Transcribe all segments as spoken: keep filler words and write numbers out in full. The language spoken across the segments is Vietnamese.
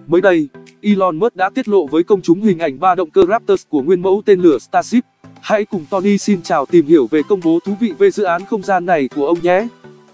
Mới đây, Elon Musk đã tiết lộ với công chúng hình ảnh ba động cơ Raptor của nguyên mẫu tên lửa Starship. Hãy cùng Tony xin chào tìm hiểu về công bố thú vị về dự án không gian này của ông nhé.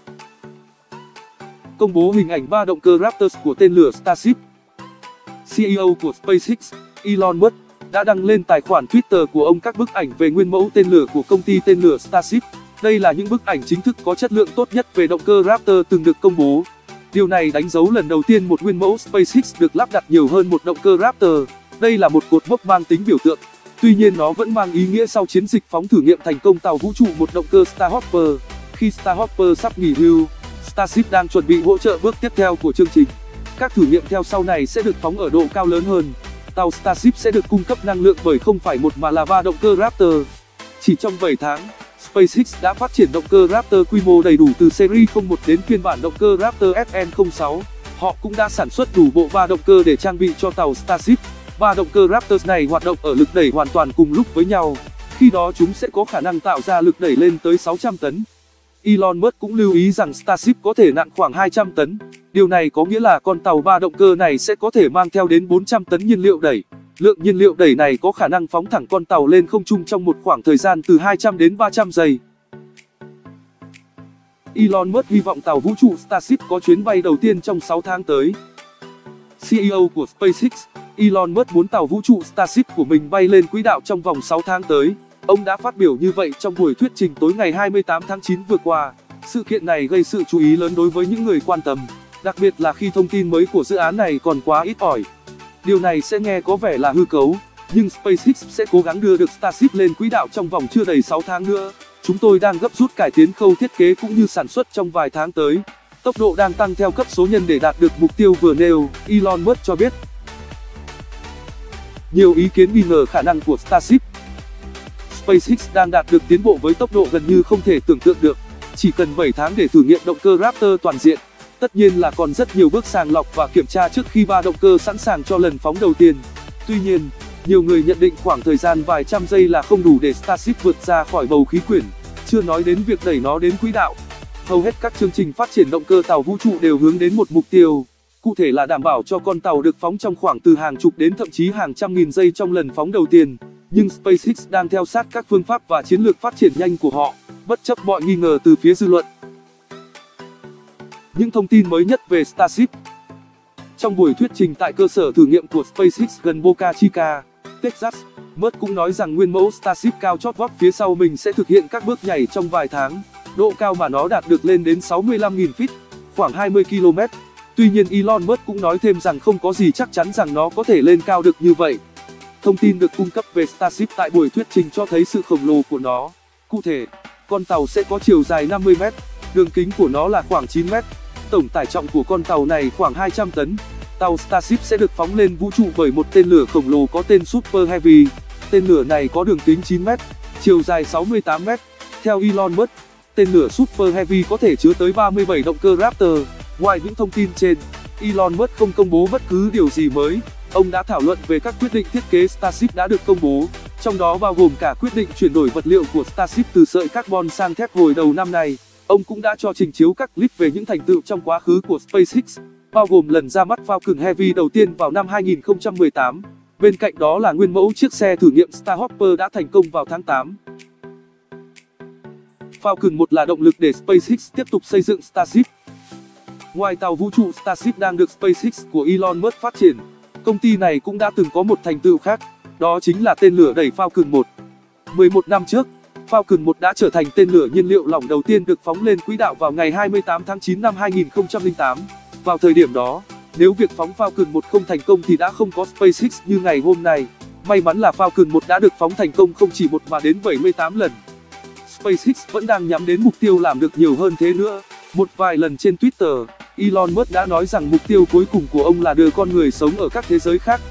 Công bố hình ảnh ba động cơ Raptor của tên lửa Starship. xê e ô của SpaceX, Elon Musk, đã đăng lên tài khoản Twitter của ông các bức ảnh về nguyên mẫu tên lửa của công ty tên lửa Starship. Đây là những bức ảnh chính thức có chất lượng tốt nhất về động cơ Raptor từng được công bố. Điều này đánh dấu lần đầu tiên một nguyên mẫu SpaceX được lắp đặt nhiều hơn một động cơ Raptor. Đây là một cột mốc mang tính biểu tượng. Tuy nhiên nó vẫn mang ý nghĩa sau chiến dịch phóng thử nghiệm thành công tàu vũ trụ một động cơ Starhopper. Khi Starhopper sắp nghỉ hưu, Starship đang chuẩn bị hỗ trợ bước tiếp theo của chương trình. Các thử nghiệm theo sau này sẽ được phóng ở độ cao lớn hơn. Tàu Starship sẽ được cung cấp năng lượng bởi không phải một mà là ba động cơ Raptor. Chỉ trong bảy tháng, SpaceX đã phát triển động cơ Raptor quy mô đầy đủ từ series không một đến phiên bản động cơ Raptor S N không sáu. Họ cũng đã sản xuất đủ bộ ba động cơ để trang bị cho tàu Starship. Ba động cơ Raptor này hoạt động ở lực đẩy hoàn toàn cùng lúc với nhau. Khi đó chúng sẽ có khả năng tạo ra lực đẩy lên tới sáu trăm tấn. Elon Musk cũng lưu ý rằng Starship có thể nặng khoảng hai trăm tấn. Điều này có nghĩa là con tàu ba động cơ này sẽ có thể mang theo đến bốn trăm tấn nhiên liệu đẩy. Lượng nhiên liệu đẩy này có khả năng phóng thẳng con tàu lên không trung trong một khoảng thời gian từ hai trăm đến ba trăm giây. Elon Musk hy vọng tàu vũ trụ Starship có chuyến bay đầu tiên trong sáu tháng tới. xê e ô của SpaceX, Elon Musk muốn tàu vũ trụ Starship của mình bay lên quỹ đạo trong vòng sáu tháng tới. Ông đã phát biểu như vậy trong buổi thuyết trình tối ngày hai mươi tám tháng chín vừa qua. Sự kiện này gây sự chú ý lớn đối với những người quan tâm, đặc biệt là khi thông tin mới của dự án này còn quá ít ỏi. Điều này sẽ nghe có vẻ là hư cấu, nhưng SpaceX sẽ cố gắng đưa được Starship lên quỹ đạo trong vòng chưa đầy sáu tháng nữa. Chúng tôi đang gấp rút cải tiến khâu thiết kế cũng như sản xuất trong vài tháng tới. Tốc độ đang tăng theo cấp số nhân để đạt được mục tiêu vừa nêu, Elon Musk cho biết. Nhiều ý kiến nghi ngờ khả năng của Starship. SpaceX đang đạt được tiến bộ với tốc độ gần như không thể tưởng tượng được. Chỉ cần bảy tháng để thử nghiệm động cơ Raptor toàn diện. Tất nhiên là còn rất nhiều bước sàng lọc và kiểm tra trước khi ba động cơ sẵn sàng cho lần phóng đầu tiên. Tuy nhiên, nhiều người nhận định khoảng thời gian vài trăm giây là không đủ để Starship vượt ra khỏi bầu khí quyển, chưa nói đến việc đẩy nó đến quỹ đạo. Hầu hết các chương trình phát triển động cơ tàu vũ trụ đều hướng đến một mục tiêu, cụ thể là đảm bảo cho con tàu được phóng trong khoảng từ hàng chục đến thậm chí hàng trăm nghìn giây trong lần phóng đầu tiên. Nhưng SpaceX đang theo sát các phương pháp và chiến lược phát triển nhanh của họ, bất chấp mọi nghi ngờ từ phía dư luận. Những thông tin mới nhất về Starship. Trong buổi thuyết trình tại cơ sở thử nghiệm của SpaceX gần Boca Chica, Texas, Musk cũng nói rằng nguyên mẫu Starship cao chót vót phía sau mình sẽ thực hiện các bước nhảy trong vài tháng. Độ cao mà nó đạt được lên đến sáu mươi lăm nghìn feet, khoảng hai mươi ki lô mét. Tuy nhiên Elon Musk cũng nói thêm rằng không có gì chắc chắn rằng nó có thể lên cao được như vậy. Thông tin được cung cấp về Starship tại buổi thuyết trình cho thấy sự khổng lồ của nó. Cụ thể, con tàu sẽ có chiều dài năm mươi mét, đường kính của nó là khoảng chín mét. Tổng tải trọng của con tàu này khoảng hai trăm tấn. Tàu Starship sẽ được phóng lên vũ trụ bởi một tên lửa khổng lồ có tên Super Heavy. Tên lửa này có đường kính chín mét, chiều dài sáu mươi tám mét. Theo Elon Musk, tên lửa Super Heavy có thể chứa tới ba mươi bảy động cơ Raptor. Ngoài những thông tin trên, Elon Musk không công bố bất cứ điều gì mới. Ông đã thảo luận về các quyết định thiết kế Starship đã được công bố, trong đó bao gồm cả quyết định chuyển đổi vật liệu của Starship từ sợi carbon sang thép hồi đầu năm nay. Ông cũng đã cho trình chiếu các clip về những thành tựu trong quá khứ của SpaceX, bao gồm lần ra mắt Falcon Heavy đầu tiên vào năm hai nghìn không trăm mười tám. Bên cạnh đó là nguyên mẫu chiếc xe thử nghiệm Starhopper đã thành công vào tháng tám. Falcon một là động lực để SpaceX tiếp tục xây dựng Starship. Ngoài tàu vũ trụ Starship đang được SpaceX của Elon Musk phát triển, công ty này cũng đã từng có một thành tựu khác, đó chính là tên lửa đẩy Falcon một. mười một năm trước, Falcon một đã trở thành tên lửa nhiên liệu lỏng đầu tiên được phóng lên quỹ đạo vào ngày hai mươi tám tháng chín năm hai nghìn không trăm lẻ tám. Vào thời điểm đó, nếu việc phóng Falcon một không thành công thì đã không có SpaceX như ngày hôm nay. May mắn là Falcon một đã được phóng thành công không chỉ một mà đến bảy mươi tám lần. SpaceX vẫn đang nhắm đến mục tiêu làm được nhiều hơn thế nữa. Một vài lần trên Twitter, Elon Musk đã nói rằng mục tiêu cuối cùng của ông là đưa con người sống ở các thế giới khác.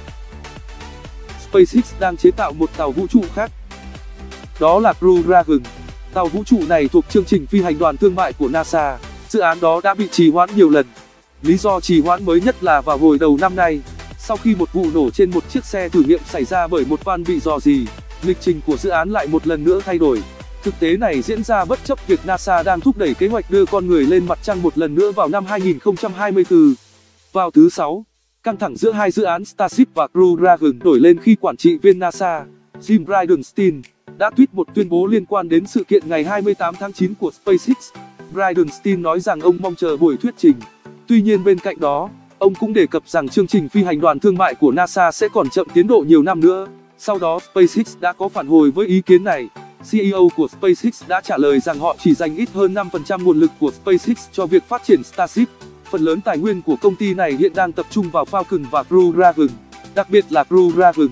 SpaceX đang chế tạo một tàu vũ trụ khác. Đó là Crew Dragon. Tàu vũ trụ này thuộc chương trình phi hành đoàn thương mại của NASA. Dự án đó đã bị trì hoãn nhiều lần. Lý do trì hoãn mới nhất là vào hồi đầu năm nay, sau khi một vụ nổ trên một chiếc xe thử nghiệm xảy ra bởi một van bị rò rỉ, lịch trình của dự án lại một lần nữa thay đổi. Thực tế này diễn ra bất chấp việc NASA đang thúc đẩy kế hoạch đưa con người lên mặt trăng một lần nữa vào năm hai nghìn không trăm hai mươi tư. Vào thứ Sáu, Căng thẳng giữa hai dự án Starship và Crew Dragon nổi lên khi quản trị viên NASA, Jim Bridenstine, đã tweet một tuyên bố liên quan đến sự kiện ngày hai mươi tám tháng chín của SpaceX. Bridenstine nói rằng ông mong chờ buổi thuyết trình. Tuy nhiên bên cạnh đó, ông cũng đề cập rằng chương trình phi hành đoàn thương mại của NASA sẽ còn chậm tiến độ nhiều năm nữa. Sau đó SpaceX đã có phản hồi với ý kiến này. xê e ô của SpaceX đã trả lời rằng họ chỉ dành ít hơn năm phần trăm nguồn lực của SpaceX cho việc phát triển Starship. Phần lớn tài nguyên của công ty này hiện đang tập trung vào Falcon và Crew Dragon, đặc biệt là Crew Dragon.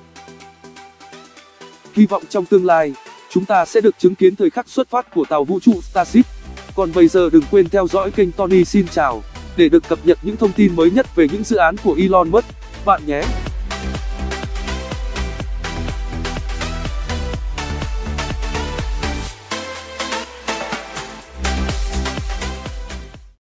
Hy vọng trong tương lai, chúng ta sẽ được chứng kiến thời khắc xuất phát của tàu vũ trụ Starship. Còn bây giờ đừng quên theo dõi kênh Tony xin chào để được cập nhật những thông tin mới nhất về những dự án của Elon Musk bạn nhé.